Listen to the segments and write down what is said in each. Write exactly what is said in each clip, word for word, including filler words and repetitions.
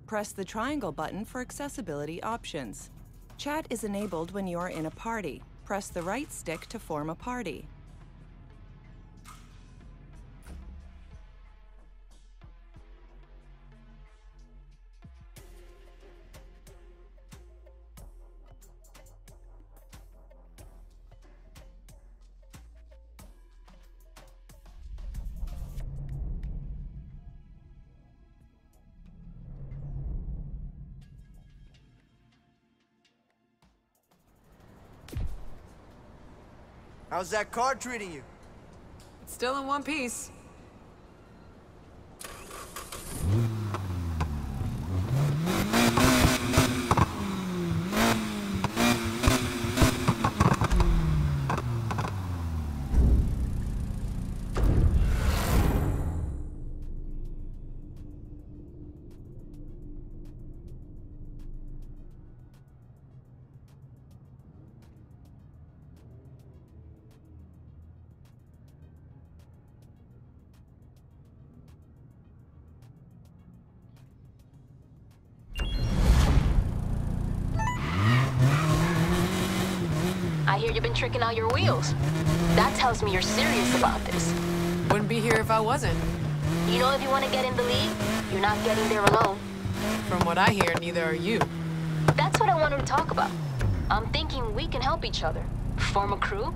Press the triangle button for accessibility options. Chat is enabled when you are in a party. Press the right stick to form a party. How's that car treating you? It's still in one piece. I hear you've been tricking out your wheels. That tells me you're serious about this. Wouldn't be here if I wasn't. You know, if you want to get in the league, you're not getting there alone. From what I hear, neither are you. That's what I wanted to talk about. I'm thinking we can help each other. Form a crew?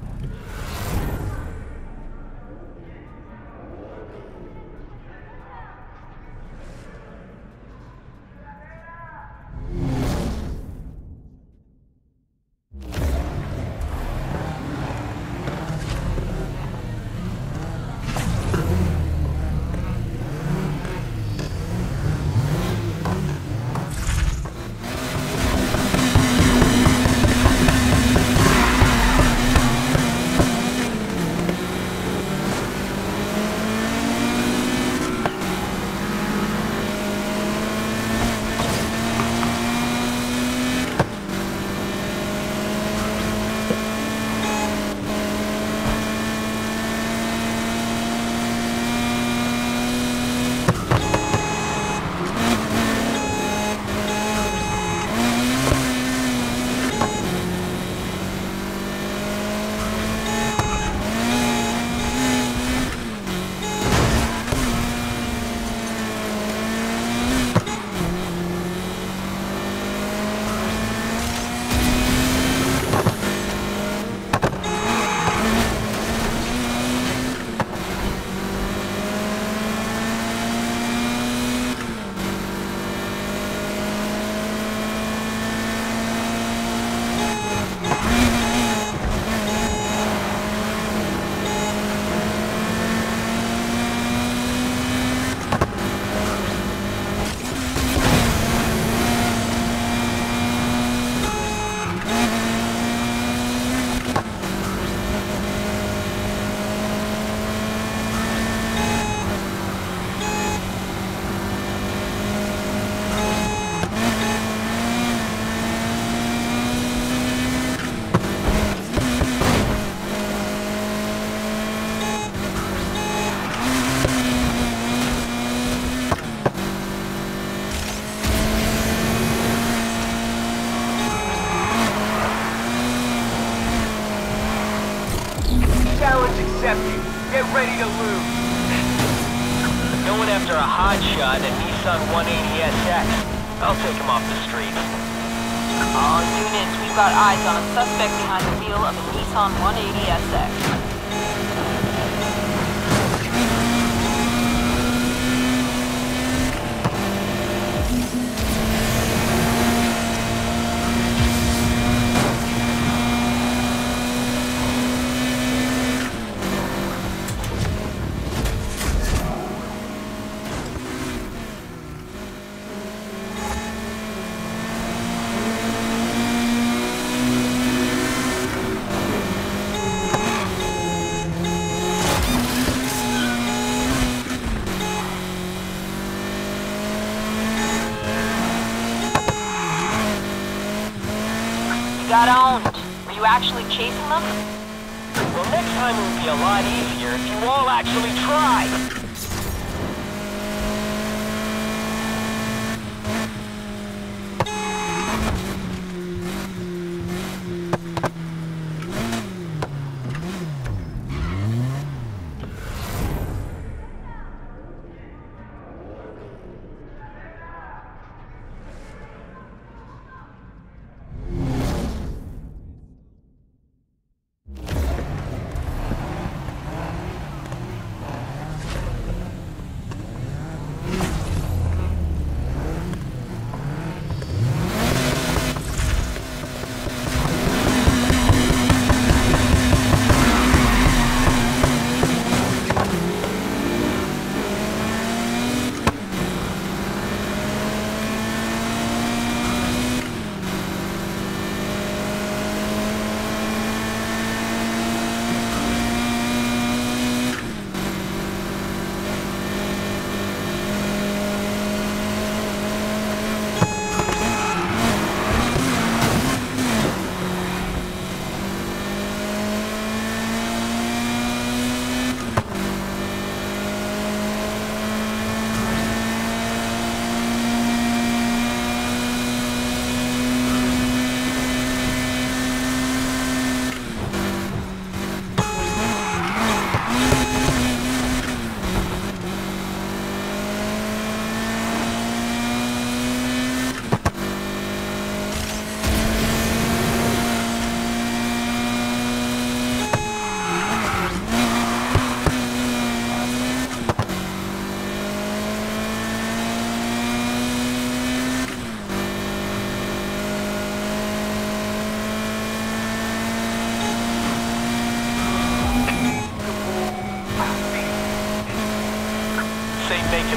Get ready to lose. Going after a hotshot in a Nissan one eighty S X. I'll take him off the streets. All units, we've got eyes on a suspect behind the wheel of a Nissan one eighty S X. Got owned. Were you actually chasing them? Well, next time it would be a lot easier if you all actually tried.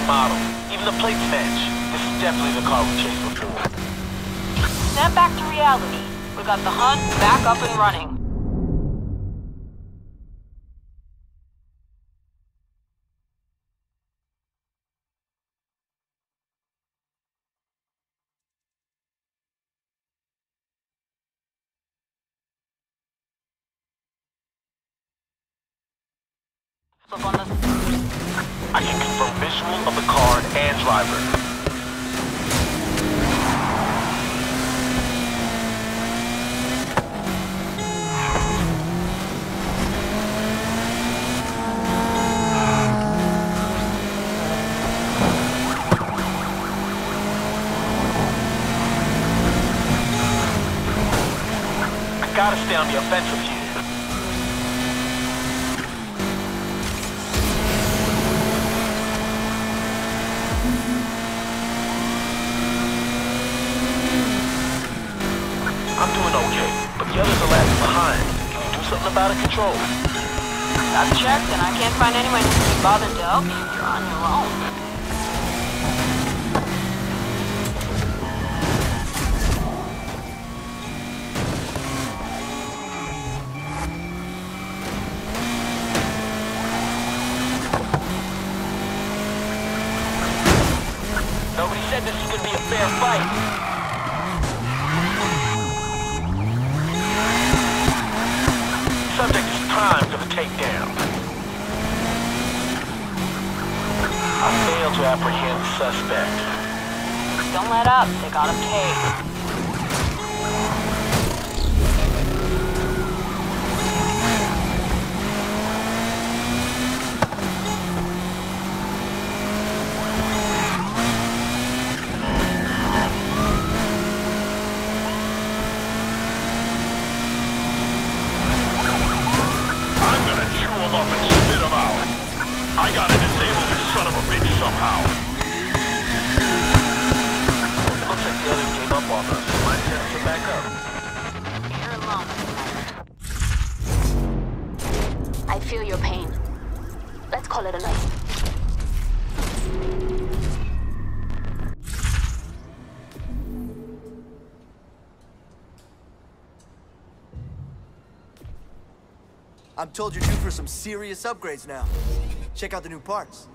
model. Even the plates match. This is definitely the car we chased before. Snap back to reality. We got the hunt back up and running. Up on the... I can confirm visual of the car and driver. I gotta stay on the offensive here. I'm doing okay, but the others are lagging behind. Can you do something about it, Control? I've checked and I can't find anyone who's be bothered to help you. You're on your own. Nobody said this is gonna be a fair fight. Subject is primed for the takedown. I failed to apprehend the suspect. Don't let up. They got him tagged. I gotta disable this son of a bitch somehow. Looks like the others gave up on us. Might have to back up. You're alone. I feel your pain. Let's call it a night. I'm told you're due for some serious upgrades now. Check out the new parts.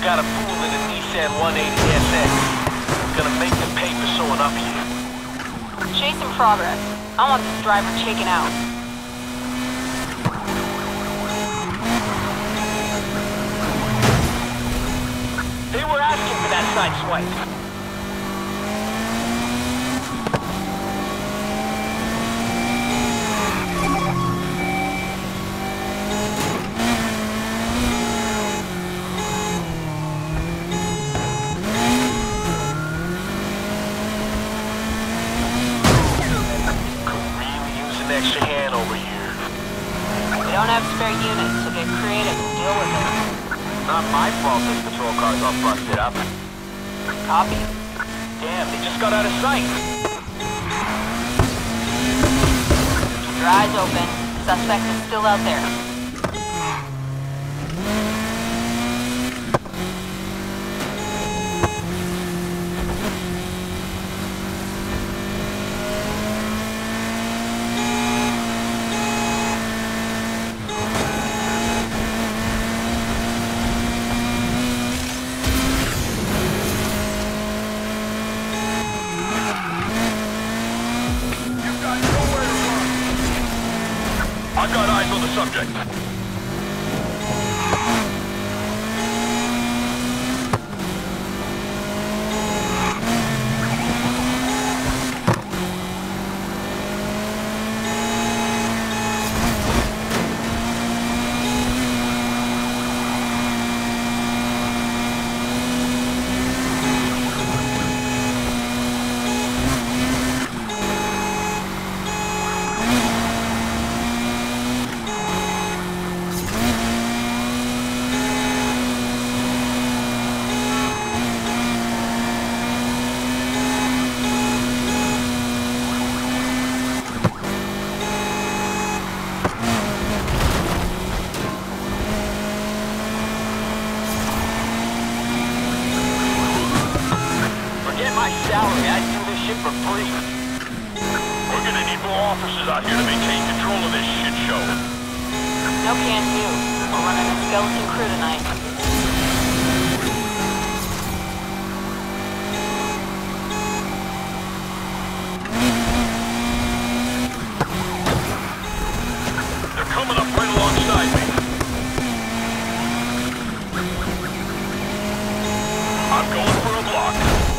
got a fool in a Nissan one eighty S X. Gonna make them pay for showing up here. Chase in progress. I want this driver taken out. They were asking for that side swipe. Extra hand over here. We don't have spare units, so get creative and deal with it. Not my fault this patrol car's all busted up. Copy. Damn, they just got out of sight. Keep your eyes open. Suspect is still out there. I've got eyes on the subject. Salary, I'd do this shit for free. We're gonna need more officers out here to maintain control of this shit show. No can do. We're running a skeleton crew tonight. They're coming up right alongside me. I'm going for a block.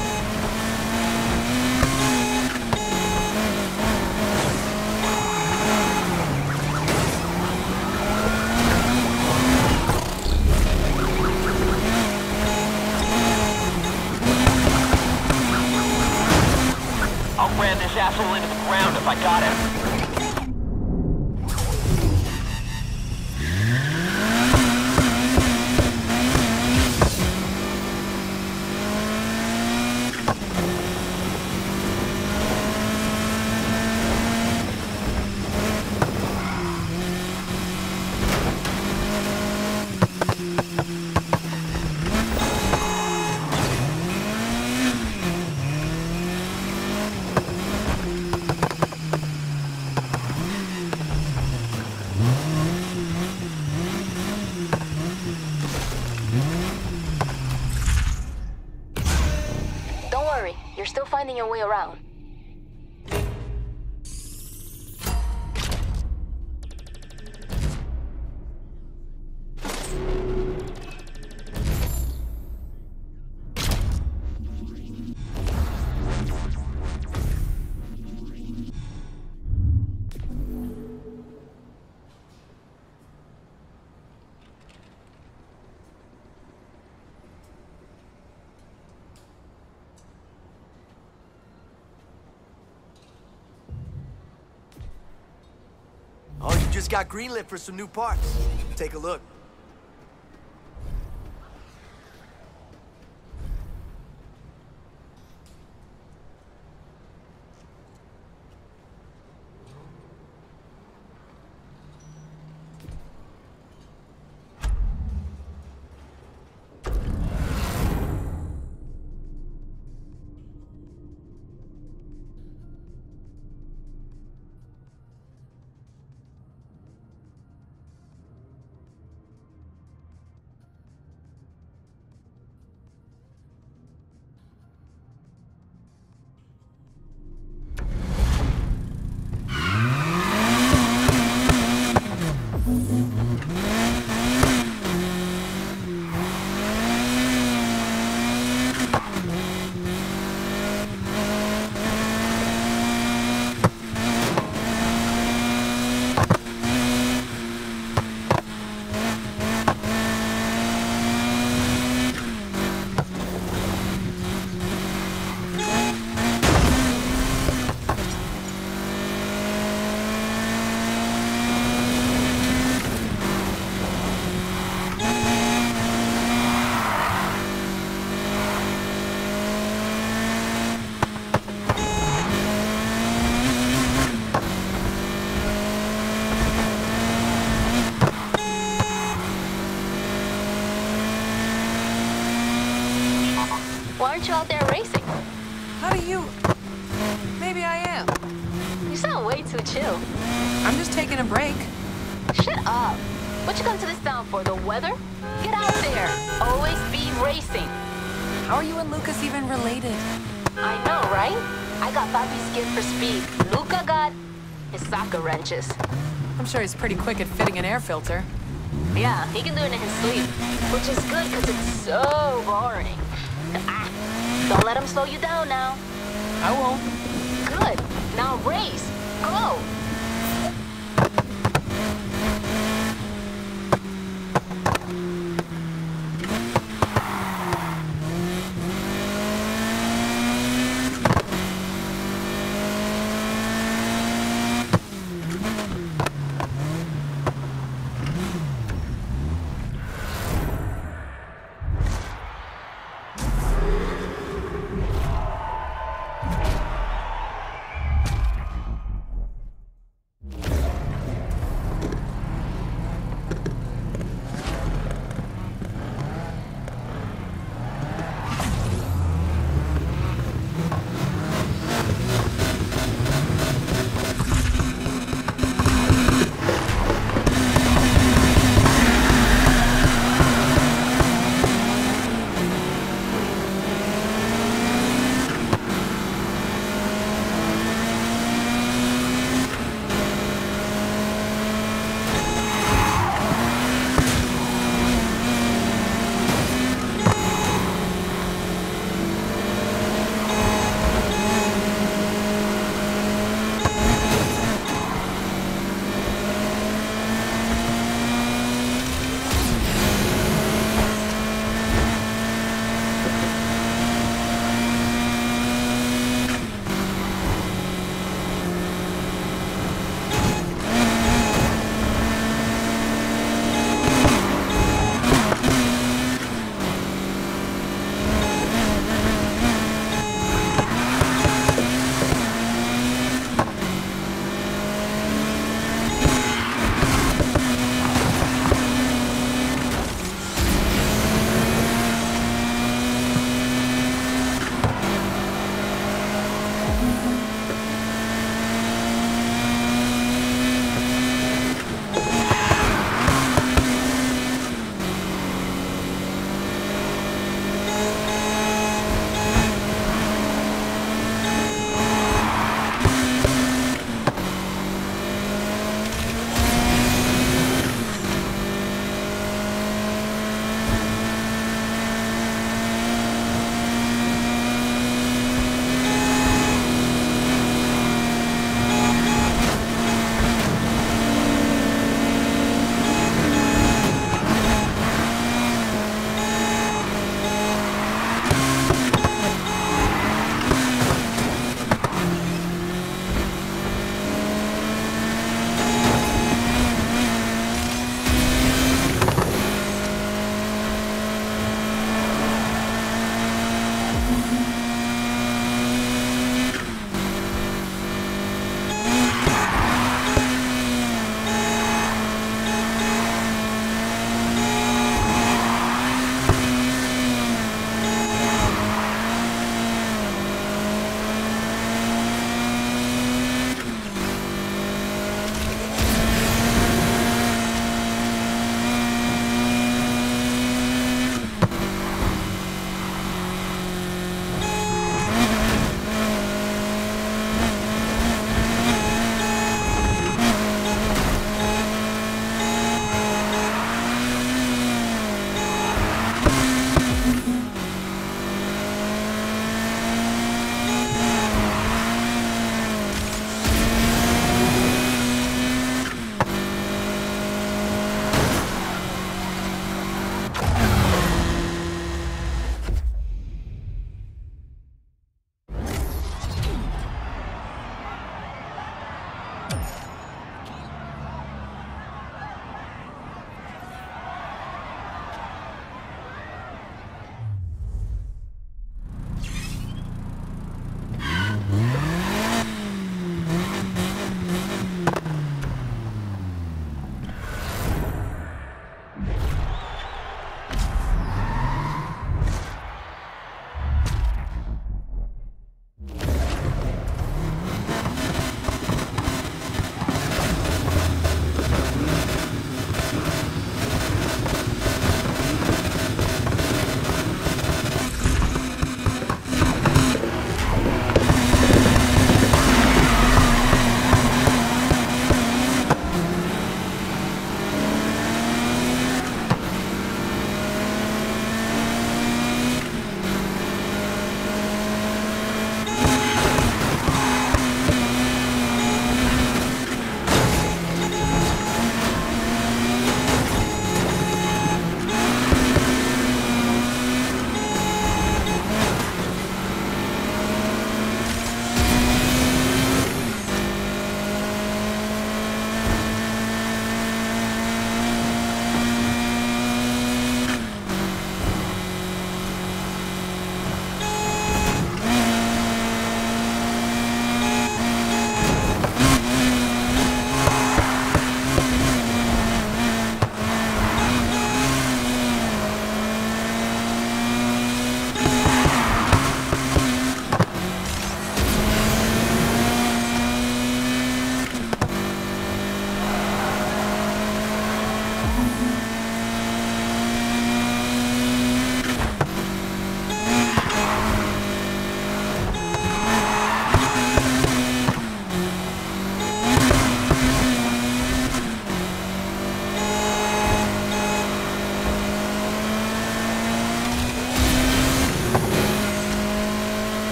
I'll ram this asshole into the ground if I got him. You're still finding your way around. Oh, you just got greenlit for some new parts. Take a look. aren't you out there racing? How do you... Maybe I am. You sound way too chill. I'm just taking a break. Shut up. What you come to this town for, the weather? Get out there. Always be racing. How are you and Lucas even related? I know, right? I got Papi's gift for speed. Luca got his soccer wrenches. I'm sure he's pretty quick at fitting an air filter. Yeah, he can do it in his sleep, which is good because it's so boring. Ah, don't let him slow you down now. I won't. Good. Now race. Go.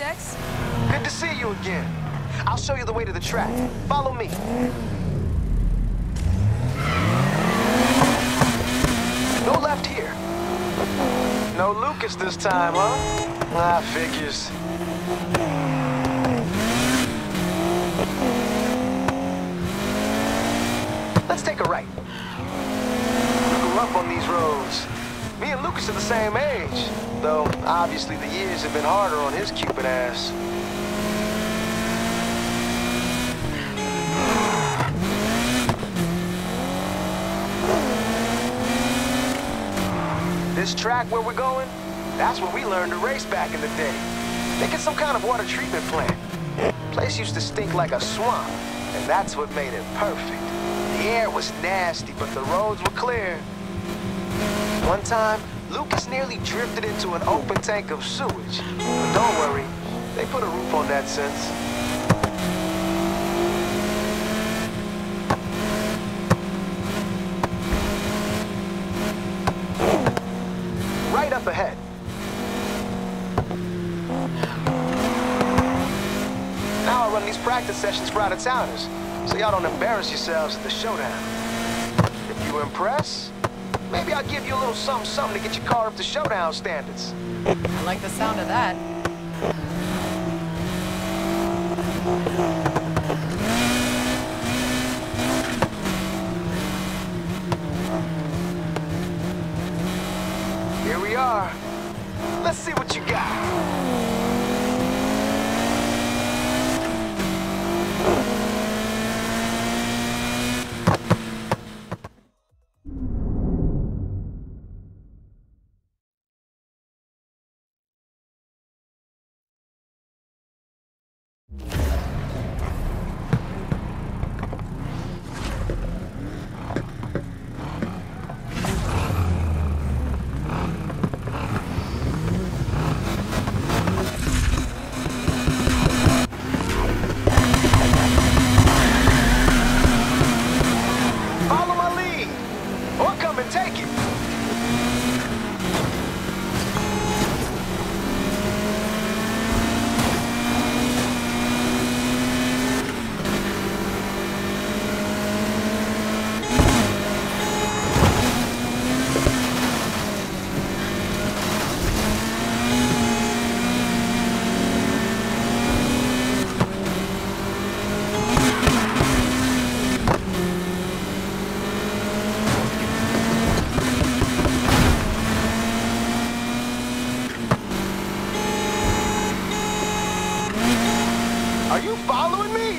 Dex. Good to see you again. I'll show you the way to the track. Follow me. No left here. No Lucas this time, huh? Ah, figures. Let's take a right. We grew up on these roads. Me and Lucas are the same age, though obviously the years have been harder on his Cupid ass. This track where we're going, that's where we learned to race back in the day. Think it's some kind of water treatment plant. Place used to stink like a swamp, and that's what made it perfect. The air was nasty, but the roads were clear. One time, Lucas nearly drifted into an open tank of sewage. But don't worry, they put a roof on that since. Right up ahead. Now I run these practice sessions for out-of-towners, so y'all don't embarrass yourselves at the showdown. If you impress, maybe I'll give you a little something something to get your car up to showdown standards. I like the sound of that. Here we are. Let's see what you got. Are you following me?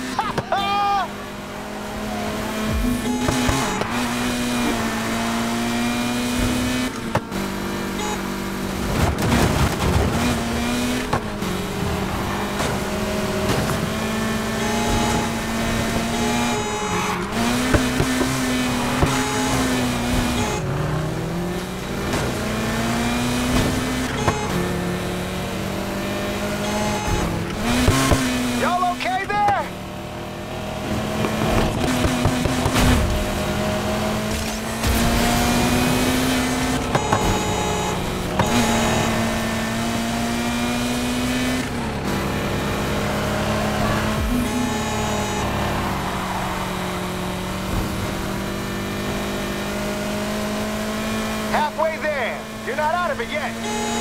Halfway there. You're not out of it yet.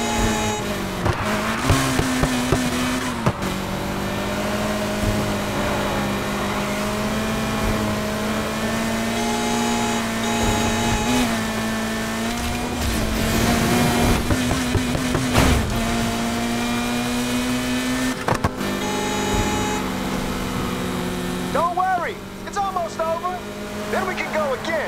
Don't worry. It's almost over. Then we can go again.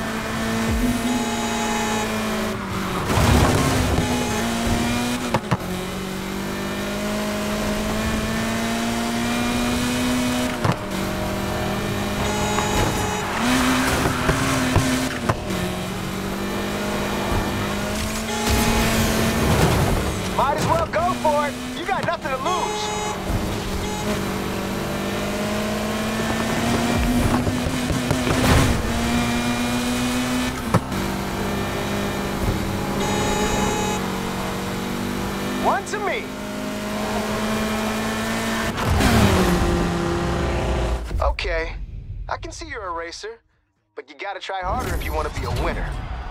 Might as well go for it. You got nothing to lose. but you gotta try harder if you want to be a winner.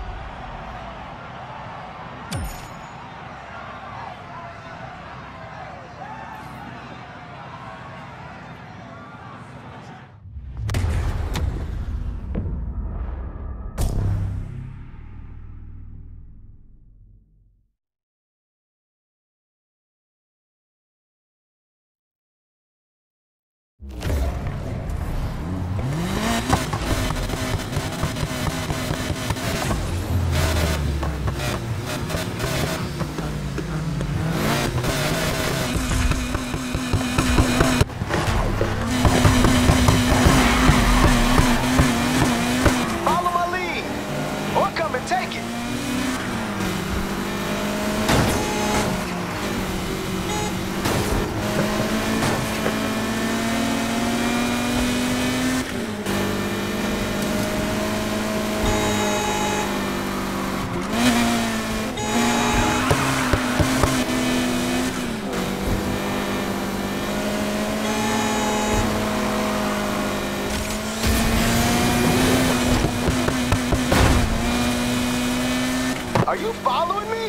Are you following me?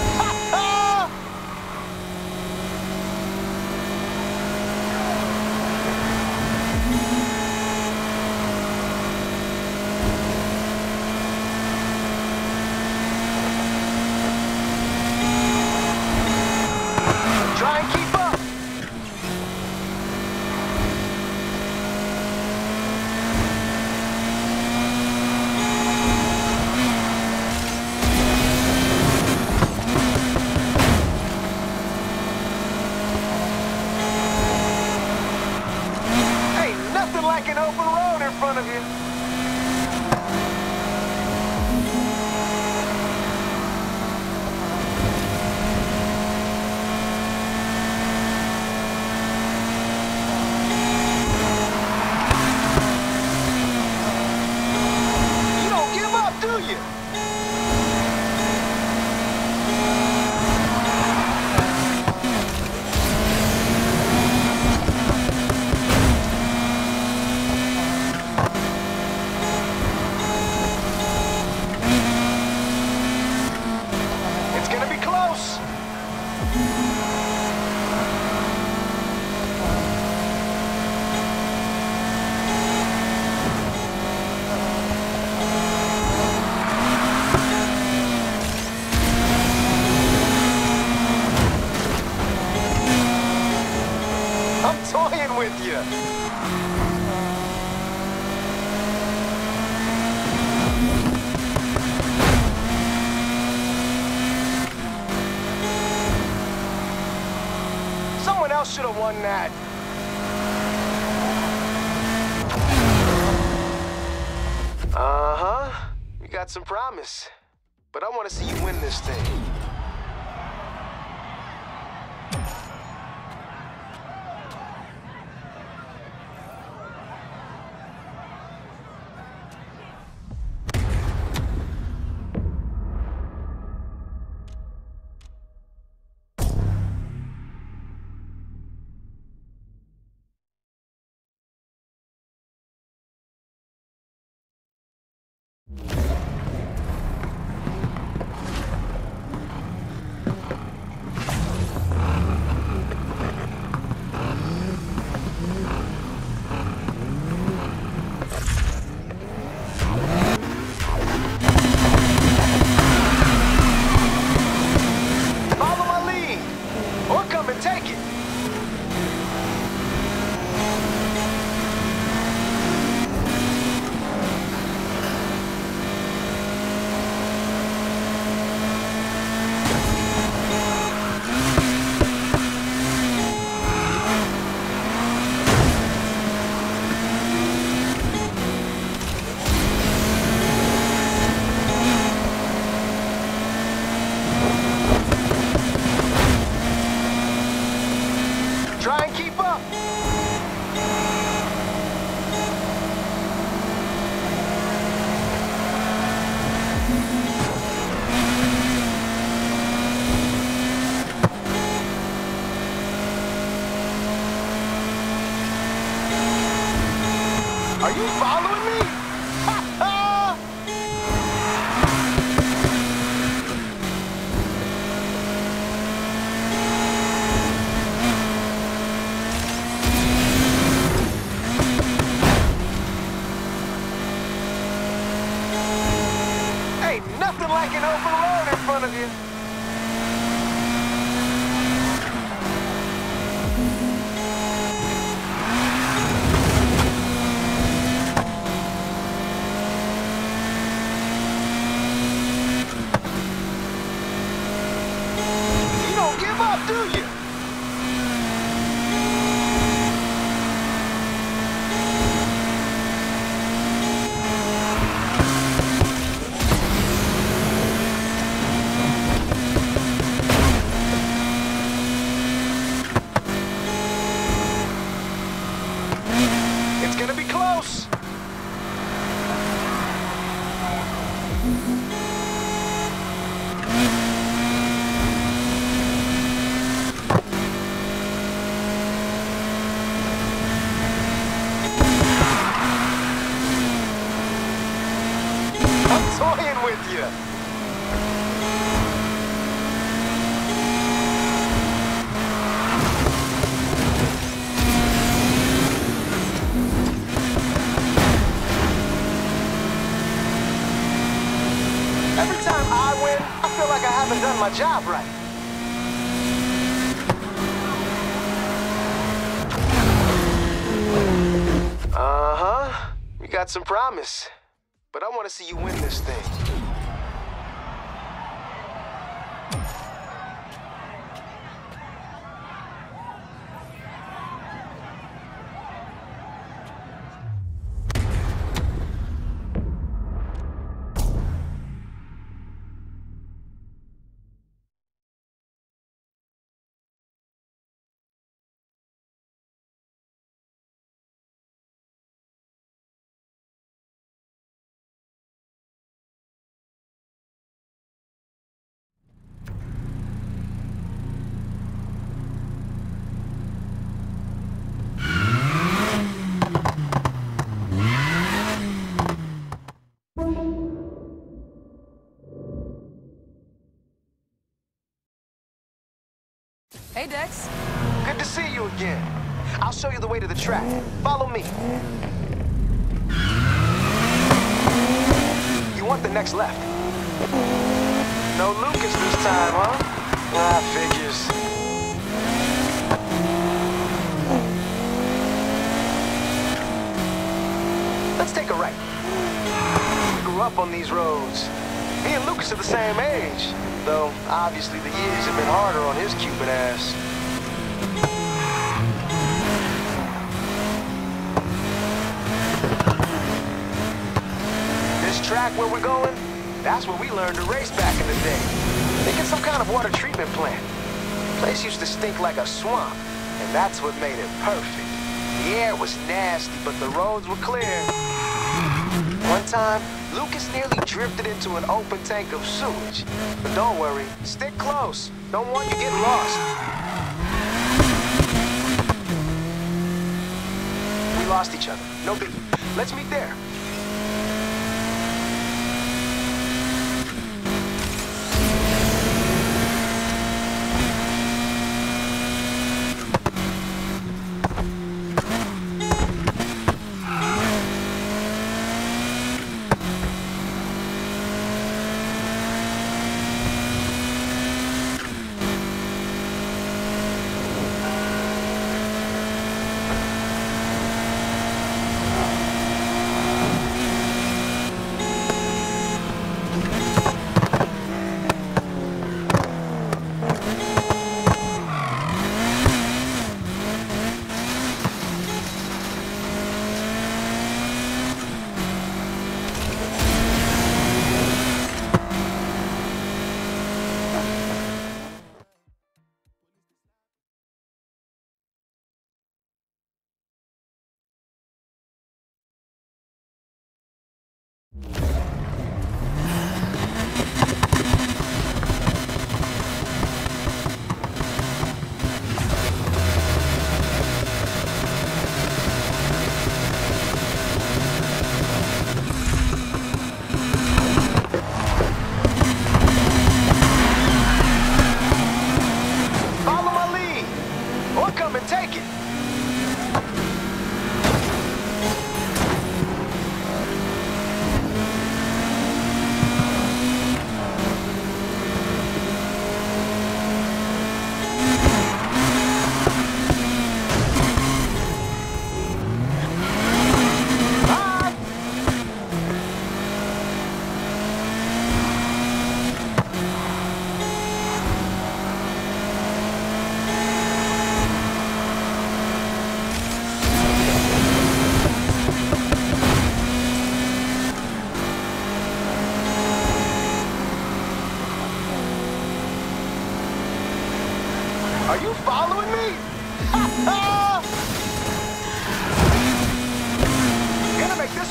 Try and keep up. Like an open road in front of you. You don't give up, do you? Toying with you. Someone else should have won that. Uh-huh. You got some promise. But I want to see you win this thing. Nothing like an open road in front of you. You don't give up, do you? Gonna be close. I'm toying with you. Every time I win, I feel like I haven't done my job right. Uh-huh. You got some promise. But I want to see you win this thing. Hey, Dex. Good to see you again. I'll show you the way to the track. Follow me. You want the next left. No Lucas this time, huh? Ah, figures. Let's take a right. We grew up on these roads. Me and Lucas are the same age, though obviously the years have been harder on his Cuban ass. This track where we're going, that's where we learned to race back in the day. Thinking some kind of water treatment plant. The place used to stink like a swamp, and that's what made it perfect. The air was nasty, but the roads were clear. One time, Lucas nearly drifted into an open tank of sewage. But don't worry, stick close. Don't want you getting lost. We lost each other. No biggie. Let's meet there.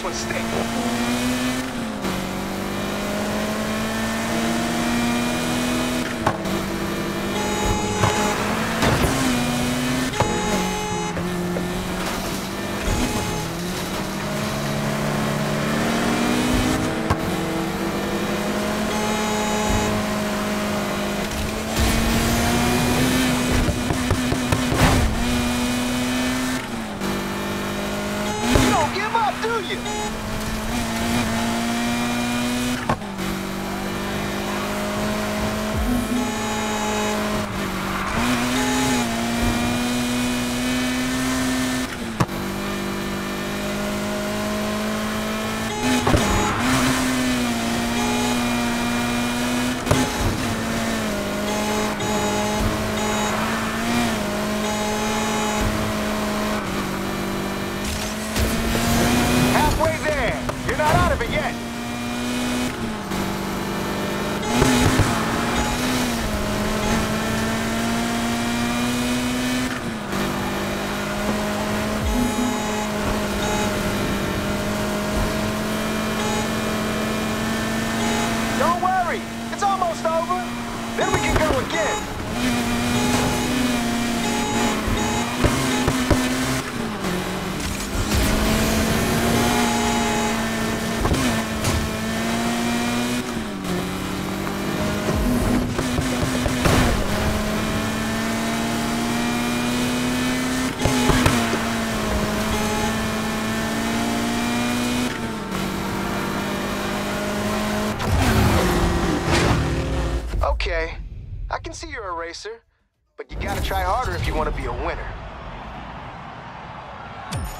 on stick. Okay, I can see you're a racer, but you gotta try harder if you want to be a winner.